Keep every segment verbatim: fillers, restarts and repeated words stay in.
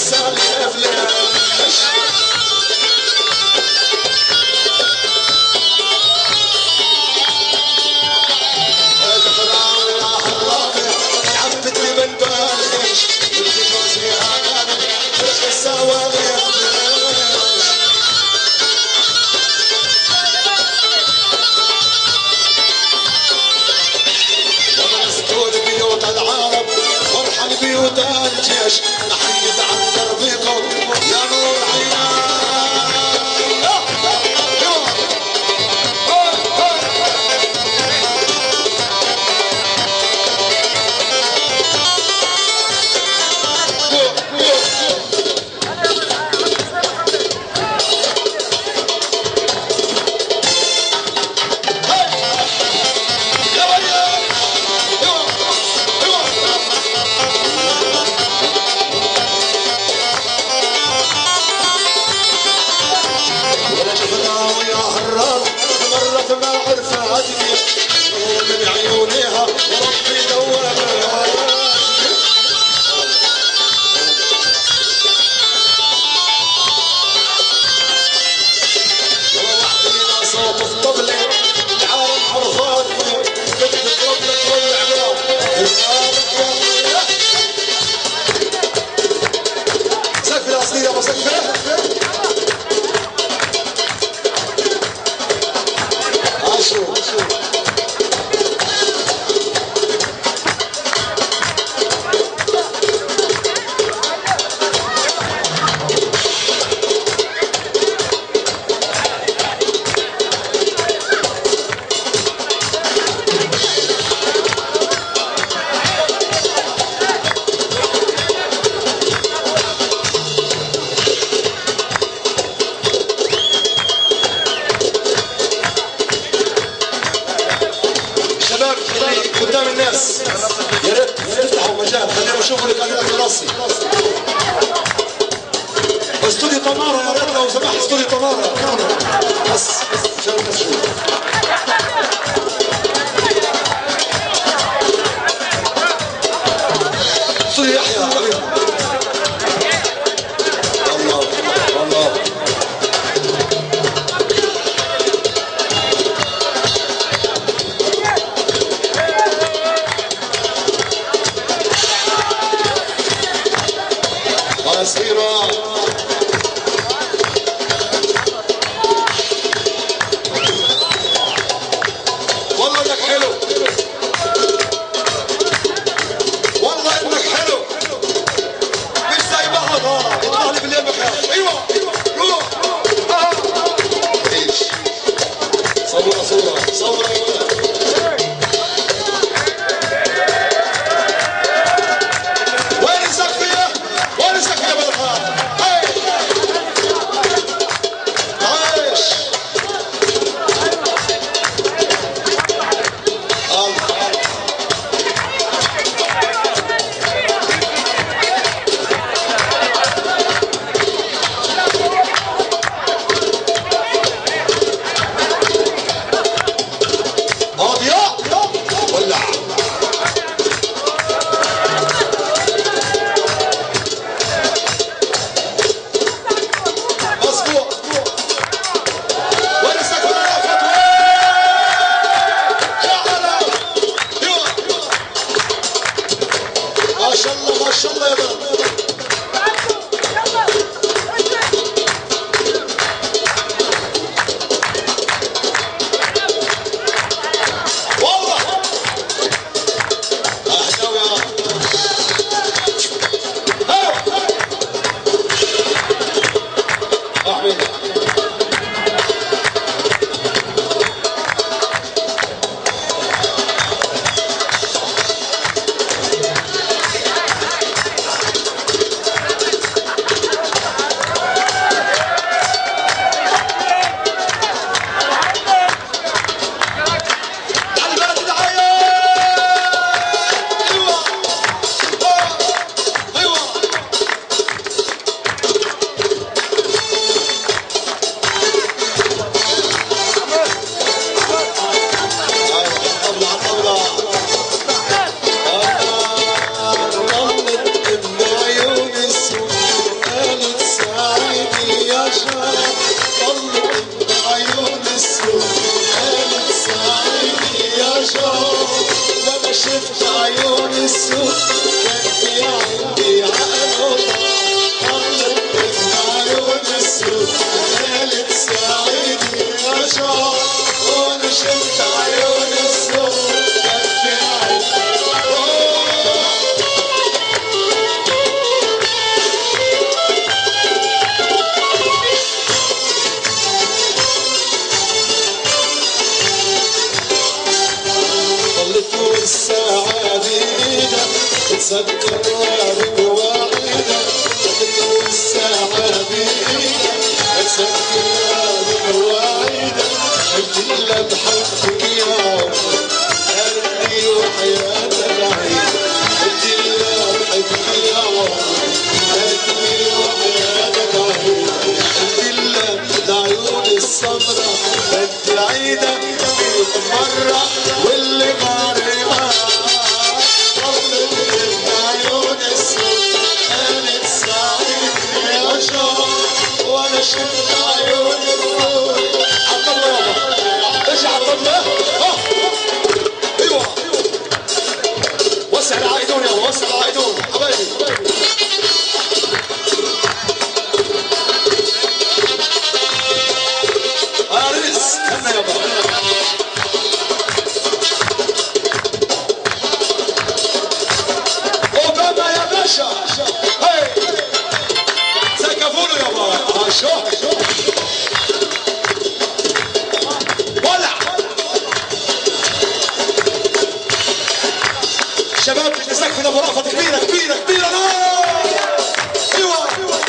قدام الناس يا ريت تفتحوا مجال خلينا نشوفوا لك انا راسي استوديو تمارا يا ريت لو سمحت استوديو تمارا بس عشان الناس تشوف استوديو يحيى حبيبي الله الله صغيرة السوق كان في عندي عقل وطاق من عيون السوق قالت ساعدني يا شعر وانا شفت عيون السوق كان في عندي الساعة بإيدك تصدق بمواعيدك ضلت الساعة بإيدك تصدق بمواعيدك قلت لها بحبك يا عمر قالت وحياتك عيد قلت لها بحبك يا عمر قالت وحياتك عيد قلت لها لعيون السمرة بدي عيدك مية مرة واللي معرفها وانا شفت عيون الروح عبد الله يابا ايش عبد الله اه ايوه وسع العائدون يابا وسع العائدون حبايبي عريس استنى يابا اوباما يا باشا هاي سقفوا له يابا شو ولع شباب نسقف ابو رأفت كبيره كبيره كبيره ايوه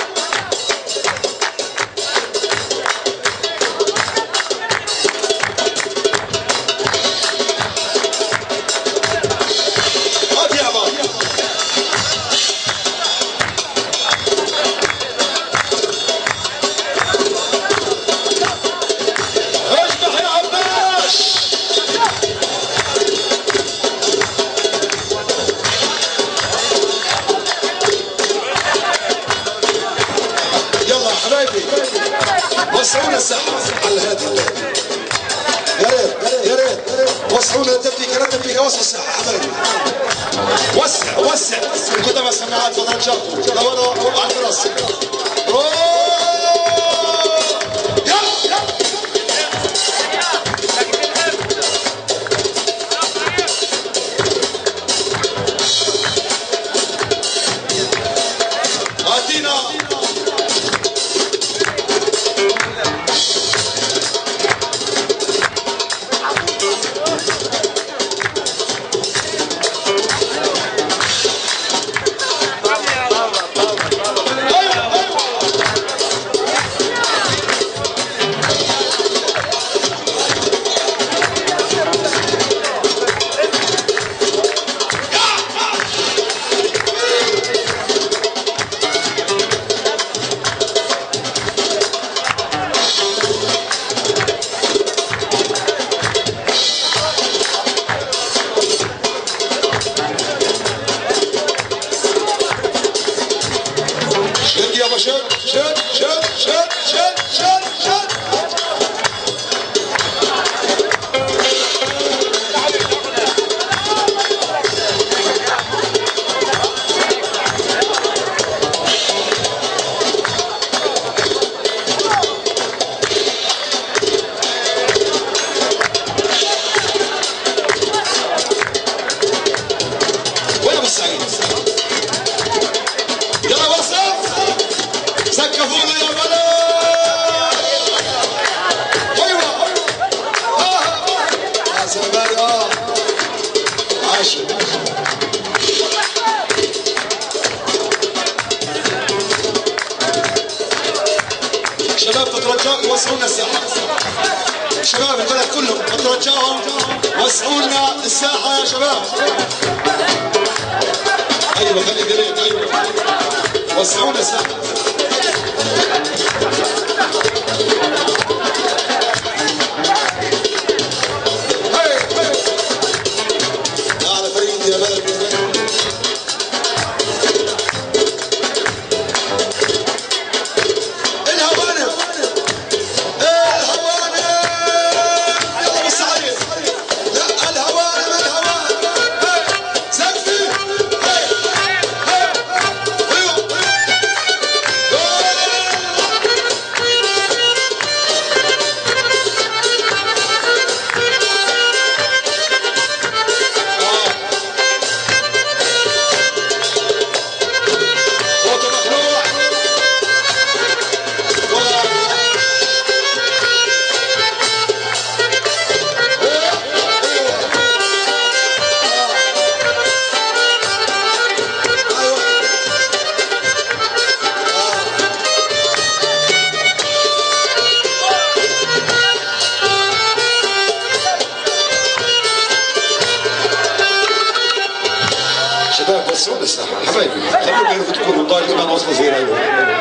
هات يابا وسعونا الساحة على الهادي يا ريت يا ريت وسعونا تبتيكة لا تبتيكة وسع الساحة حبايبي وسع وسع القدامى السماعات فضل شرط لو انا على الراس هاتينا شد شد شد شد شد شد شد وين ابو سعيد؟ يلا وصل سقفوا له يا بلد ايوه يا زمان اه عاشق شباب تترجاكم وسعوا لنا الساحه شباب البلد كلهم تترجاهم وسعوا لنا الساحه يا شباب ايوه خلي قريب ايوه وسعوا لنا الساحه على فريق يا بلد الهوانم الهوانم يلا بص عليه لا الهوانم الهوانم سقفي عرفوا تكونوا دار الايمان وصلوا فينا. ايوه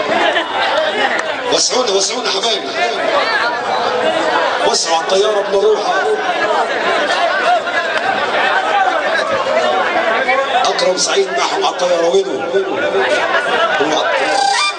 وسعونا وسعونا حبايبي، وسعوا على الطياره بنروحها. اكرم سعيد معهم على الطياره. وينه؟